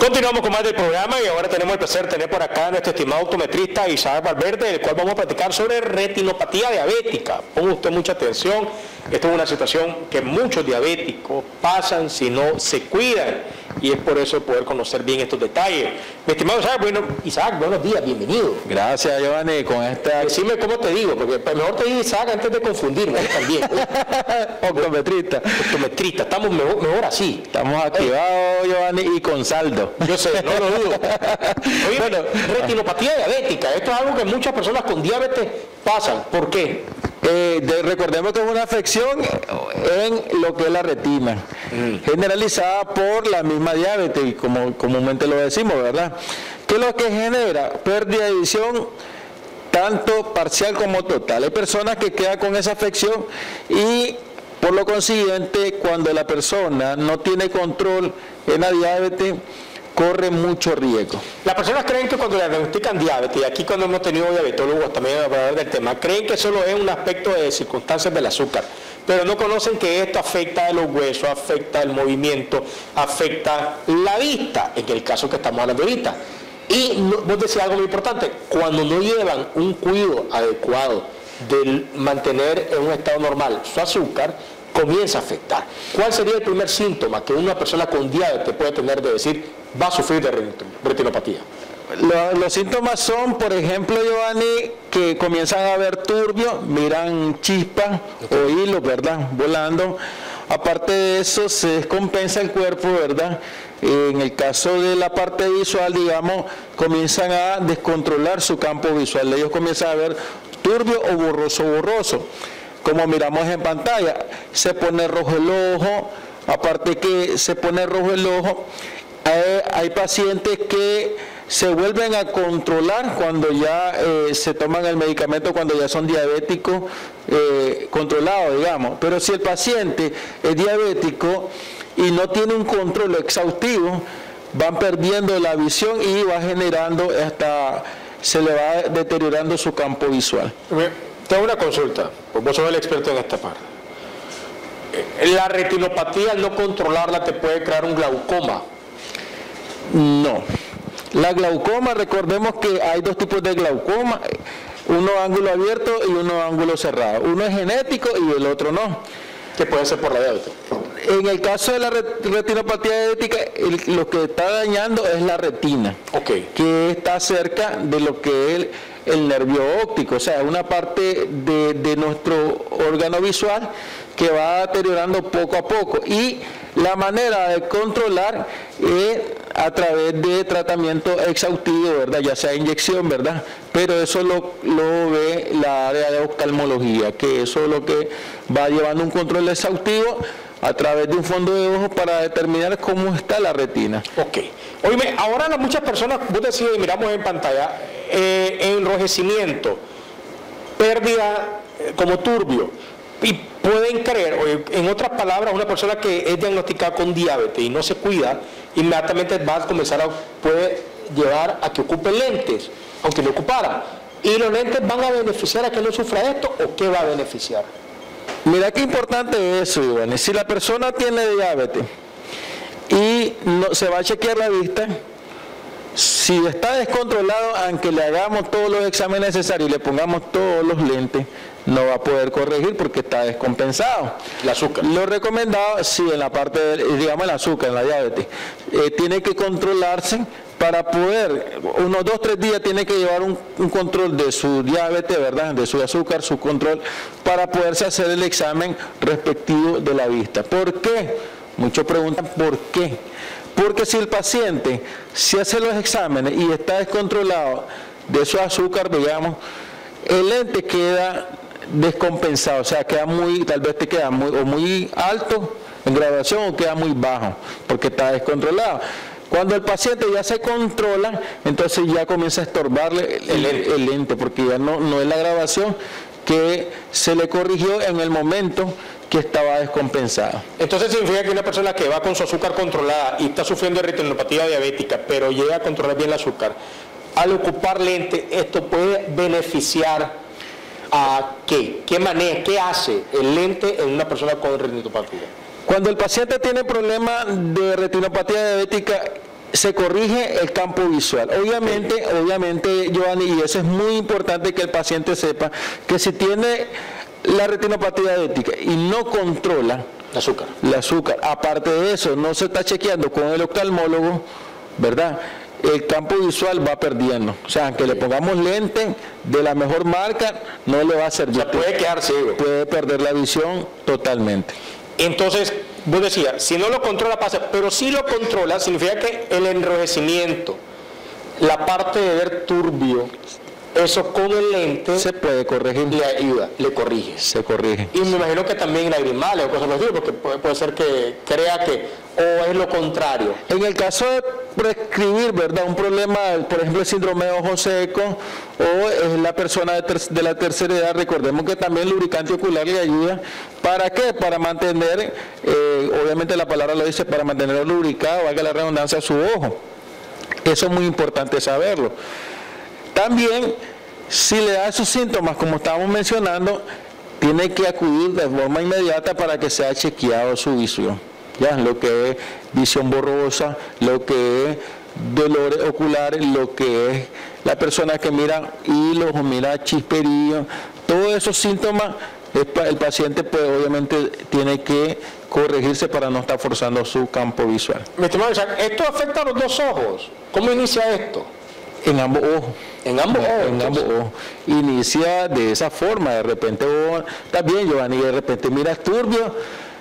Continuamos con más del programa y ahora tenemos el placer de tener por acá a nuestro estimado optometrista Isaac Valverde, el cual vamos a platicar sobre retinopatía diabética. Ponga usted mucha atención, esto es una situación que muchos diabéticos pasan si no se cuidan y es por eso poder conocer bien estos detalles. Mi estimado Isaac, buenos días, bienvenido. Gracias, Giovanni, con esta... Decime cómo te digo, porque mejor te digo Isaac antes de confundirme también. Optometrista. Optometrista, estamos mejor así. Estamos activados, Giovanni, y con saldo. Yo sé, no lo dudo. Oye, bueno, retinopatía diabética, esto es algo que muchas personas con diabetes pasan. ¿Por qué? Recordemos que es una afección en lo que es la retina, generalizada por la misma diabetes, como comúnmente lo decimos, ¿verdad? ¿Qué es lo que genera? Pérdida de visión, tanto parcial como total. Hay personas que quedan con esa afección y por lo consiguiente, cuando la persona no tiene control en la diabetes, corre mucho riesgo. Las personas creen que cuando le diagnostican diabetes, y aquí cuando hemos tenido diabetólogos también a hablar del tema, creen que solo es un aspecto de circunstancias del azúcar, pero no conocen que esto afecta a los huesos, afecta el movimiento, afecta la vista, en el caso que estamos hablando ahorita. Y vos decís algo muy importante, cuando no llevan un cuidado adecuado de mantener en un estado normal su azúcar, comienza a afectar. ¿Cuál sería el primer síntoma que una persona con diabetes puede tener de decir va a sufrir de retinopatía? Los síntomas son, por ejemplo, Giovanni, que comienzan a ver turbio, miran chispas o hilos, ¿verdad?, volando. Aparte de eso, se descompensa el cuerpo, ¿verdad? En el caso de la parte visual, digamos, comienzan a descontrolar su campo visual. Ellos comienzan a ver turbio o borroso. Como miramos en pantalla, se pone rojo el ojo, aparte que se pone rojo el ojo, hay pacientes que se vuelven a controlar cuando ya se toman el medicamento, cuando ya son diabéticos controlados, digamos. Pero si el paciente es diabético y no tiene un control exhaustivo, van perdiendo la visión y va generando se le va deteriorando su campo visual. Tengo una consulta, pues vos sos el experto en esta parte. ¿La retinopatía, al no controlarla, te puede crear un glaucoma? No. La glaucoma, recordemos que hay dos tipos de glaucoma, uno ángulo abierto y uno ángulo cerrado. Uno es genético y el otro no. Que puede ser por la diabetes. En el caso de la retinopatía diabética, lo que está dañando es la retina, que está cerca de lo que es el nervio óptico, o sea, una parte de nuestro órgano visual que va deteriorando poco a poco. Y la manera de controlar es a través de tratamiento exhaustivo, ¿verdad? Ya sea inyección, ¿verdad? Pero eso lo ve la área de oftalmología, que eso es lo que va llevando un control exhaustivo a través de un fondo de ojo para determinar cómo está la retina. Oíme, ahora muchas personas, vos decís, miramos en pantalla, enrojecimiento, pérdida como turbio, y pueden creer, en otras palabras, una persona que es diagnosticada con diabetes y no se cuida, inmediatamente va a comenzar puede llevar a que ocupe lentes, aunque no ocupara. ¿Y los lentes van a beneficiar a que no sufra esto o qué va a beneficiar? Mira qué importante es eso, Iván. Si la persona tiene diabetes y se va a chequear la vista, si está descontrolado, aunque le hagamos todos los exámenes necesarios y le pongamos todos los lentes, no va a poder corregir porque está descompensado. El azúcar. Lo recomendado, sí, en la parte, digamos, el azúcar, en la diabetes, tiene que controlarse para poder, unos 2-3 días tiene que llevar un control de su diabetes, ¿verdad?, de su azúcar, su control, para poderse hacer el examen respectivo de la vista. ¿Por qué? Muchos preguntan ¿por qué? Porque si el paciente se hace los exámenes y está descontrolado de su azúcar, digamos, el lente queda descompensado, o sea, queda tal vez te queda muy alto en graduación o queda muy bajo, porque está descontrolado. Cuando el paciente ya se controla, entonces ya comienza a estorbarle el lente, porque ya no es la graduación que se le corrigió en el momento que estaba descompensado. Entonces significa que una persona que va con su azúcar controlada y está sufriendo de retinopatía diabética, pero llega a controlar bien el azúcar, al ocupar lente, esto puede beneficiar a ¿qué? ¿Qué manera, qué hace el lente en una persona con retinopatía? Cuando el paciente tiene problemas de retinopatía diabética, se corrige el campo visual. Obviamente, Giovanni, y eso es muy importante que el paciente sepa, que si tiene la retinopatía diabética y no controla el azúcar, aparte de eso, no se está chequeando con el oftalmólogo, ¿verdad?, el campo visual va perdiendo. O sea, aunque le pongamos lente de la mejor marca, no le va a servir. O sea, puede quedar ciego. Puede perder la visión totalmente. Entonces, vos decías, si no lo controla pasa, pero si lo controla, significa que el enrojecimiento, la parte de ver turbio, eso con el lente se puede corregir. Le ayuda, le corrige. Se corrige. Y me imagino que también lagrimales o cosas así, porque puede ser que crea que, o es lo contrario. En el caso de prescribir, ¿verdad?, un problema, por ejemplo, el síndrome de ojo seco, o es la persona de la tercera edad, recordemos que también el lubricante ocular le ayuda. ¿Para qué? Para mantener, obviamente la palabra lo dice, para mantener lubricado, valga la redundancia, su ojo. Eso es muy importante saberlo. También, si le da esos síntomas, como estábamos mencionando, tiene que acudir de forma inmediata para que sea chequeado su visión. Ya, lo que es visión borrosa, lo que es dolores oculares, lo que es la persona que mira hilos o mira chisperío, todos esos síntomas, el paciente pues obviamente tiene que corregirse para no estar forzando su campo visual. Mi estimado Isaac, ¿esto afecta a los dos ojos? ¿Cómo inicia esto? En ambos ojos. En ambos ojos. En ambos ojos. Inicia de esa forma, de repente vos estás bien, Giovanni, y de repente miras turbio,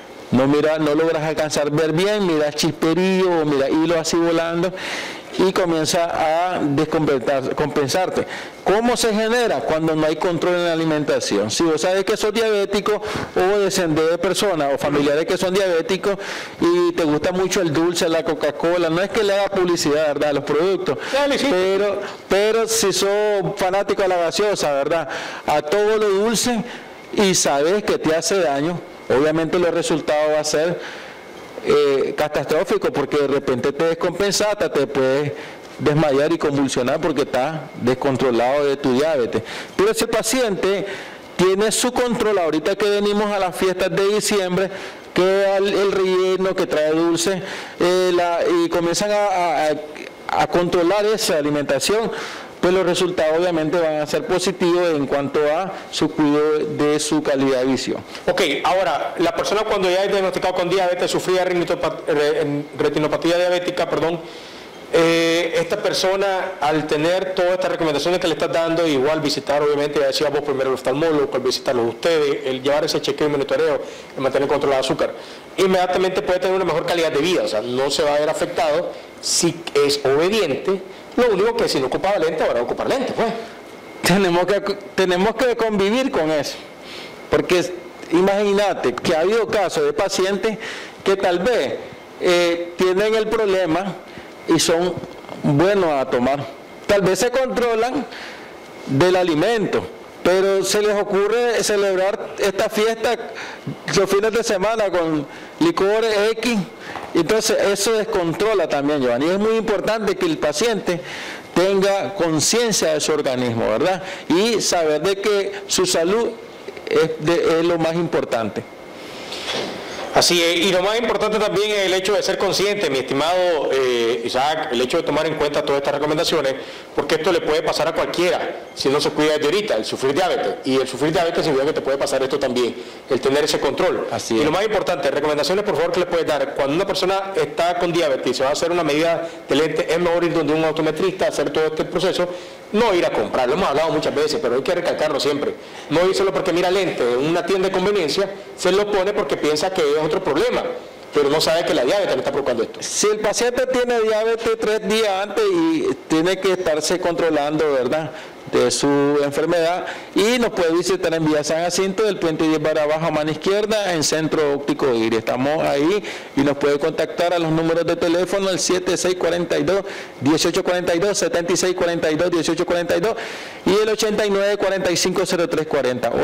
no logras alcanzar ver bien, miras chisperío, miras hilo así volando, y comienza a descompensarte. ¿Cómo se genera? Cuando no hay control en la alimentación. Si vos sabes que sos diabético o descendés de personas o familiares que son diabéticos y te gusta mucho el dulce, la Coca-Cola, no es que le haga publicidad, ¿verdad?, a los productos, pero si sos fanático de la gaseosa, ¿verdad?, a todo lo dulce y sabes que te hace daño, obviamente los resultados va a ser catastrófico, porque de repente te descompensaste, te puedes desmayar y convulsionar porque estás descontrolado de tu diabetes. Pero si el paciente tiene su control, ahorita que venimos a las fiestas de diciembre, que el relleno que trae dulce, y comienzan a controlar esa alimentación, pues los resultados obviamente van a ser positivos en cuanto a su cuidado de su calidad de visión. Ok, ahora, la persona cuando ya es diagnosticado con diabetes, sufría retinopatía diabética, esta persona, al tener todas estas recomendaciones que le estás dando, igual visitar, obviamente, ya decía vos primero el oftalmólogo, al visitarlos ustedes, el llevar ese chequeo y monitoreo, el mantener controlado el azúcar, inmediatamente puede tener una mejor calidad de vida, o sea, no se va a ver afectado si es obediente. Lo único que si no ocupaba lente, ahora va a ocupar lente, pues. Tenemos que convivir con eso, porque imagínate que ha habido casos de pacientes que tal vez tienen el problema y son buenos a tomar. Tal vez se controlan del alimento, pero se les ocurre celebrar esta fiesta los fines de semana con licores X. Entonces eso descontrola también, Giovanni. Y es muy importante que el paciente tenga conciencia de su organismo, ¿verdad? Y saber de que su salud es lo más importante. Así es, y lo más importante también es el hecho de ser consciente, mi estimado Isaac, el hecho de tomar en cuenta todas estas recomendaciones, porque esto le puede pasar a cualquiera si no se cuida desde ahorita, el sufrir diabetes. Y el sufrir diabetes significa que te puede pasar esto también, el tener ese control. Así es. Y lo más importante, recomendaciones por favor que le puedes dar. Cuando una persona está con diabetes y se va a hacer una medida de lente, es mejor ir donde un optometrista, hacer todo este proceso, no ir a comprar, lo hemos hablado muchas veces, pero hay que recalcarlo siempre. No ir solo porque mira lente en una tienda de conveniencia, se lo pone porque piensa que es otro problema, pero no sabe que la diabetes le está provocando esto. Si el paciente tiene diabetes 3 días antes y tiene que estarse controlando, ¿verdad?, de su enfermedad, y nos puede visitar en Vía San Jacinto, del puente 10 barra abajo a mano izquierda, en Centro Óptico Iris. Estamos ahí y nos puede contactar a los números de teléfono, el 7642-1842, 7642-1842 y el 89450340,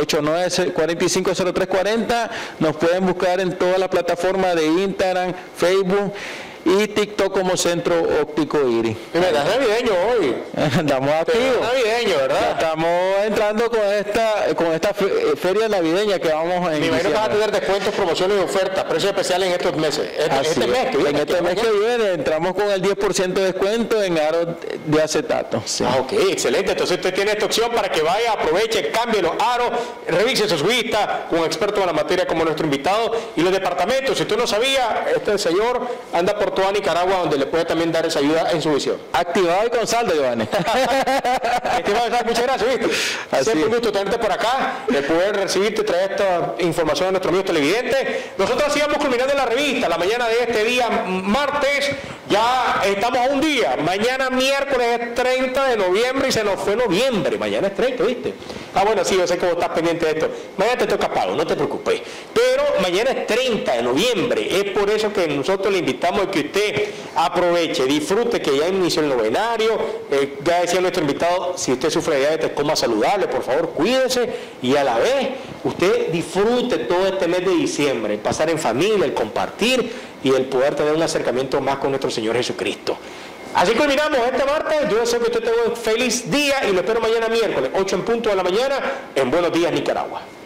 89450340. Nos pueden buscar en todas las plataformas de Instagram, Facebook y TikTok como Centro Óptico Iris. Y me das navideño hoy. Andamos activos. Navideño, ¿verdad? Estamos entrando con esta feria navideña que vamos a Me imagino que vas a tener descuentos, promociones y ofertas, precios especiales en estos meses. Este mes que viene. En este mes que viene entramos con el 10% de descuento en aros de acetato. Sí. Ok, excelente. Entonces usted tiene esta opción para que vaya, aproveche, cambie los aros, revise su vista con expertos en la materia como nuestro invitado. Y los departamentos, si usted no sabía, este señor anda por toda Nicaragua, donde le puede también dar esa ayuda en su visión. Activado y con saldo, Giovanni. Muchas gracias, ¿viste? Siempre un gusto tenerte por acá, de poder recibirte y traer esta información a nuestros amigos televidentes. Nosotros sigamos culminando la revista, la mañana de este día, martes, ya estamos a un día. Mañana miércoles es 30 de noviembre y se nos fue noviembre. Mañana es 30, ¿viste? Bueno, sí, yo sé que vos estás pendiente de esto. Mañana te toca pago, no te preocupes. Pero mañana es 30 de noviembre. Es por eso que nosotros le invitamos a que usted aproveche, disfrute que ya inició el novenario. Ya decía nuestro invitado, si usted sufre de diabetes, coma saludable, por favor, cuídese. Y a la vez, usted disfrute todo este mes de diciembre, el pasar en familia, el compartir y el poder tener un acercamiento más con nuestro Señor Jesucristo. Así culminamos este martes. Yo deseo que usted tenga un feliz día y lo espero mañana miércoles, 8 en punto de la mañana, en Buenos Días, Nicaragua.